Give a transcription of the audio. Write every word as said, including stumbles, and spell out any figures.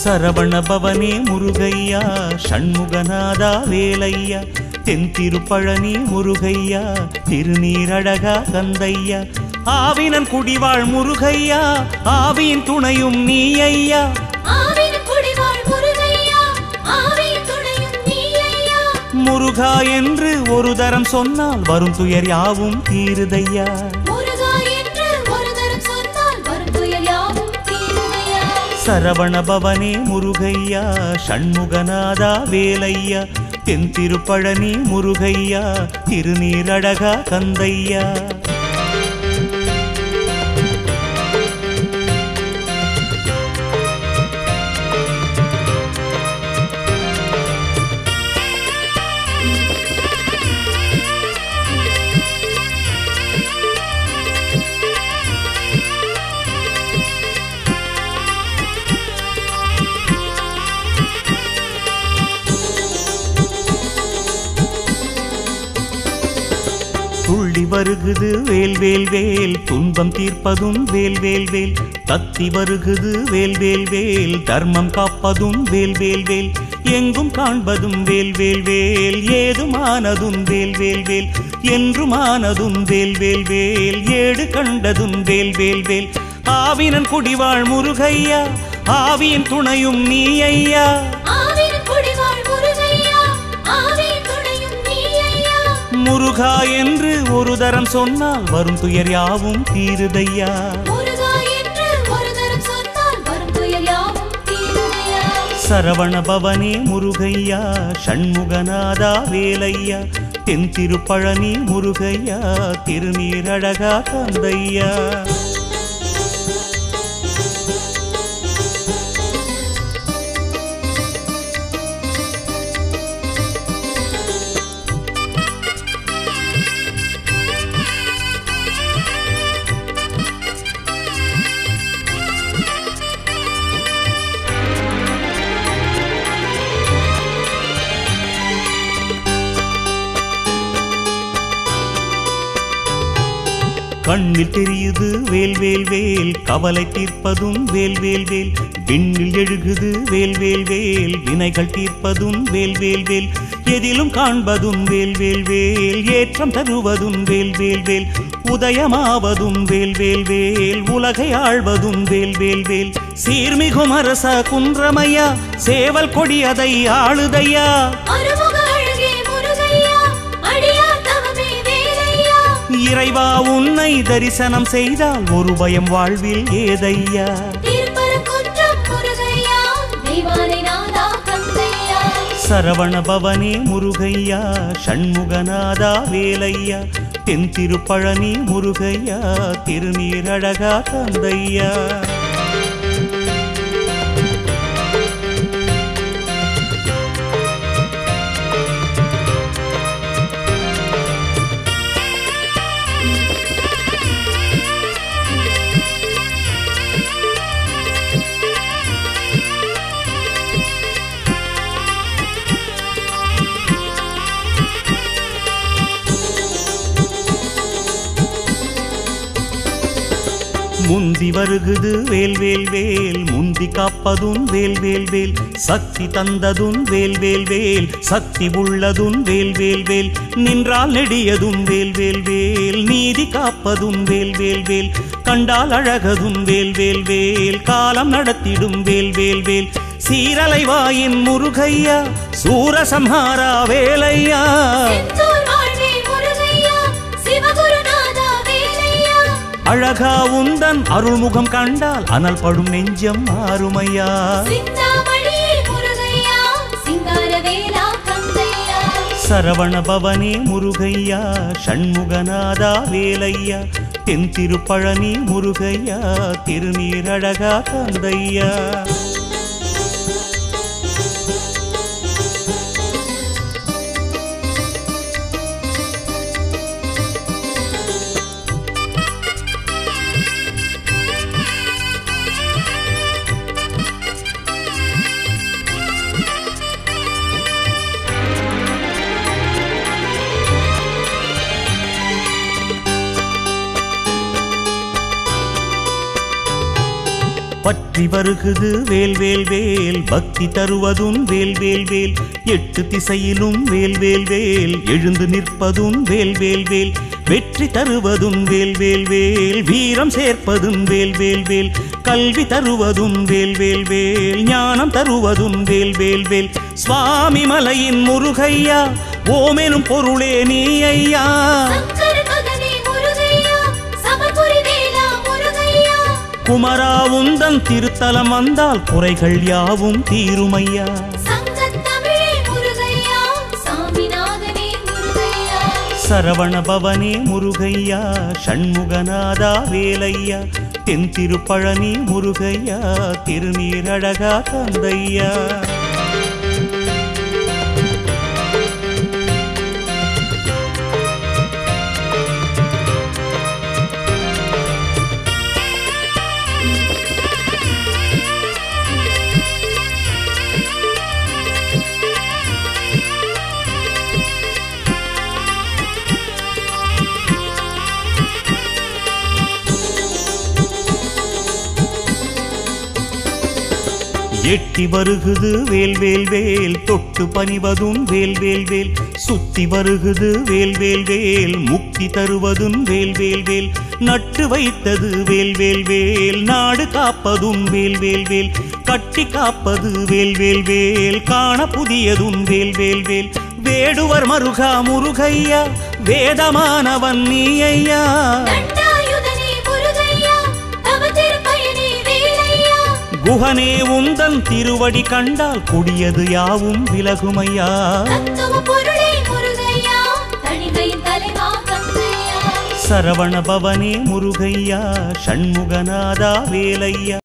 சரவண பவனே முருகையா ஷண்முகநாதா வேலையா தென்திருப்பழனி முருகையா திருநீரழகா கந்தையா ஆவினன் குடிவாழ் முருகையா ஆவியின் துணையும் நீ ஐயா முருகா என்று ஒரு தரம் சொன்னால் வரும் துயர் யாவும் தீருதையா சரவண பவனே முருகையா ஷண்முகநாதா வேலையா தென்திருப்பழனி முருகையா திருநீரழகா கந்தையா துள்ளி வருகுது வேல் வேல் வேல் துன்பம் தீர்ப்பதும் வேல் வேல் வேல் தத்தி வருகுது வேல் வேல் வேல் தர்மம் காப்பதும் வேல் வேல் வேல் எங்கும் காண்பதும் வேல் வேல் வேல் ஏதுமானதும் வேல் வேல் வேல் என்றுமானதும் வேல் வேல் வேல் ஏடு கண்டதும் வேல் வேல் வேல் ஆவினன் குடிவாழ் முருகையா ஆவியின் துணையும் நீ ஐயா முருகா என்று ஒரு தரம் சொன்னால் வரும் துயர் யாவும் தீருதையா சரவண பவனே முருகையா ஷண்முகநாதா வேலையா தென்திருப்பழனி முருகையா திருநீரழகா கந்தையா கண்ணில் தெரியுது வேல் வேல் வேல் கவலை தீர்ப்பதும் வேல் வேல் வேல் விண்ணில் எழுகுது வேல் வேல் வேல் வினைகள் தீர்ப்பதும் வேல் வேல் வேல் எதிலும் காண்பதும் வேல் வேல் வேல் ஏற்றம் தருவதும் வேல் வேல் வேல் உதயமாவதும் வேல் வேல் வேல் உலகை ஆழ்வதும் வேல் வேல் வேல் சீர்மிகும் அரச குன்றமையா சேவல் கொடியதை ஆளுதையா இறைவா உன்னை தரிசனம் செய்தால் ஒரு பயம் வாழ்வில் ஏதையா சரவண பவனே முருகையா ஷண்முகநாதா வேலையா தென்திருப்பழனி முருகையா திருநீரழகா கந்தையா முந்தி வருகுது வேல் வேல் வேல் முந்தி காப்பதும் வேல் வேல் வேல் சக்தி தந்ததும் வேல் வேல் வேல் சக்தி உள்ளதும் வேல் வேல் வேல் நின்றால் நெடியதும் வேல் வேல் வேல் நீதி காப்பதும் வேல் வேல் வேல் கண்டால் அழகதும் வேல் வேல் வேல் காலம் நடத்திடும் வேல் வேல் வேல் சீரலை வாயின் முருகையா சூரசம்ஹாரா வேலையா அழகா உந்தன் அருள்முகம் கண்டால் அனல் படும் நெஞ்சம் மாறுமையா சரவண பவனே முருகையா ஷண்முகநாதா வேலையா தென்திருப்பழனி முருகையா திருநீரழகா கந்தையா பற்ற வெற்றி வருகுது வேல் வேல் வேல் பக்தி தருவதும் வேல் வேல் வேல் எட்டு திசையிலும் வேல் வேல் வேல் எழுந்து நிற்பதும் வேல் வேல் வேல் வெற்றி தருவதும் வேல் வேல் வேல் வீரம் சேர்ப்பதும் வேல் வேல் வேல் கல்வி தருவதும் வேல் வேல் வேல் ஞானம் தருவதும் வேல் வேல் வேல் சுவாமி மலையின் முருகையா ஓமெனும் பொருளே நீ ஐயா குமரா உந்தன் திருத்தலம் வந்தால் குறைகள் யாவும் தீருமையா சரவண பவனே முருகையா ஷண்முகநாதா வேலையா தென் திருப்பழனி முருகையா திருநீரழகா தந்தையா எட்டி வருகுது வேல் வேல் வேல் தொட்டு பணிவதும் வேல் வேல் வேல் சுத்தி வருகுது வேல் வேல் வேல் முக்தி தருவதும் வேல் வேல் வேல் நட்டு வைத்தது வேல் வேல் வேல் நாடு காப்பதும் வேல் வேல் வேல் கட்டி காப்பது வேல் வேல் வேல் காண புதியதும் வேல் வேல் வேல் வேடுவர் மருகா முருகையா வேதமானவன் நீ ஐயா குஹனே உந்தன் திருவடி கண்டால் கொடியது யாவும் விலகுமையா சரவண பவனே முருகையா ஷண்முகநாதா வேலையா